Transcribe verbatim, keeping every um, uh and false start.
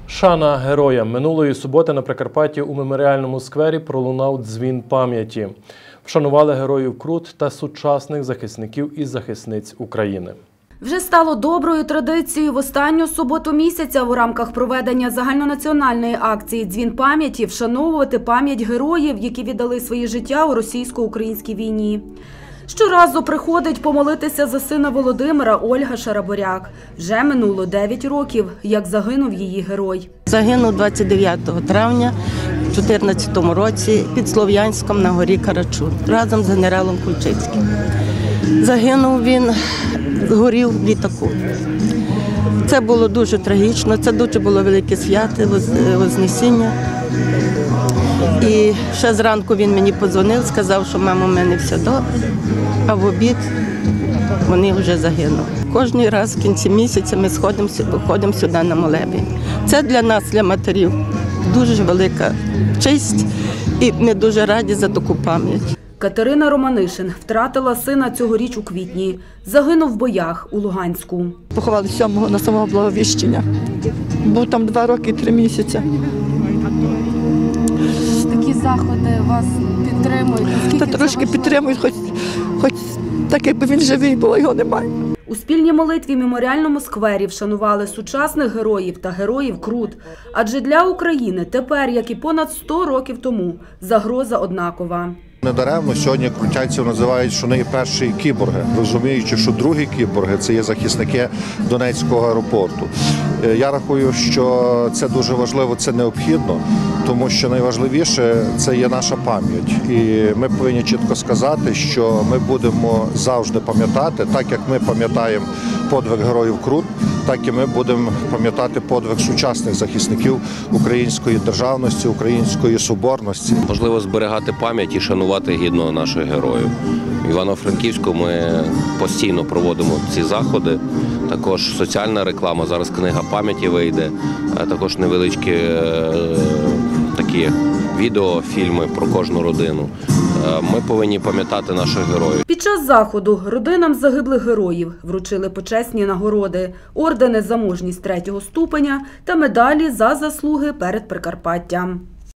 Шана героям. Минулої суботи на Прикарпатті у меморіальному сквері пролунав дзвін пам'яті. Вшанували героїв Крут та сучасних захисників і захисниць України. Вже стало доброю традицією в останню суботу місяця у рамках проведення загальнонаціональної акції «Дзвін пам'яті» вшановувати пам'ять героїв, які віддали своє життя у російсько-українській війні. Щоразу приходить помолитися за сина Володимира Ольга Шараборяк. Вже минуло дев'ять років, як загинув її герой. Загинув двадцять дев'ятого травня у дві тисячі чотирнадцятому році під Слов'янськом на горі Карачун разом з генералом Кульчицьким. Загинув він, згорів в літаку. Це було дуже трагічно, це дуже було велике свято, Вознесіння. І ще зранку він мені подзвонив, сказав, що мамо, в мене все добре, а в обід вони вже загинули. Кожен раз в кінці місяця ми сходимо, виходимо сюди на молебень. Це для нас, для матерів, дуже велика честь, і ми дуже раді за таку пам'ять. Катерина Романишин втратила сина цьогоріч у квітні. Загинув в боях у Луганську. Поховали сьомого на самого Благовіщення. Був там два роки і три місяці. Такі заходи вас підтримують? Та трошки підтримують, хоч, хоч так, якби він живий, бо його немає. У спільній молитві в меморіальному сквері вшанували сучасних героїв та героїв Крут. Адже для України тепер, як і понад сто років тому, загроза однакова. Недаремно сьогодні крутянців називають, що вони перші кіборги, розуміючи, що другі кіборги – це є захисники Донецького аеропорту. Я рахую, що це дуже важливо, це необхідно, тому що найважливіше – це є наша пам'ять. І ми повинні чітко сказати, що ми будемо завжди пам'ятати, так як ми пам'ятаємо подвиг героїв Крут, так і ми будемо пам'ятати подвиг сучасних захисників української державності, української соборності. Важливо зберігати пам'ять і шанувати гідно наших героїв. В Івано-Франківську ми постійно проводимо ці заходи. Також соціальна реклама, зараз книга пам'яті вийде, також невеличкі такі відеофільми про кожну родину. Ми повинні пам'ятати наших героїв. Під час заходу родинам загиблих героїв вручили почесні нагороди, ордени за мужність третього ступеня та медалі за заслуги перед Прикарпаттям.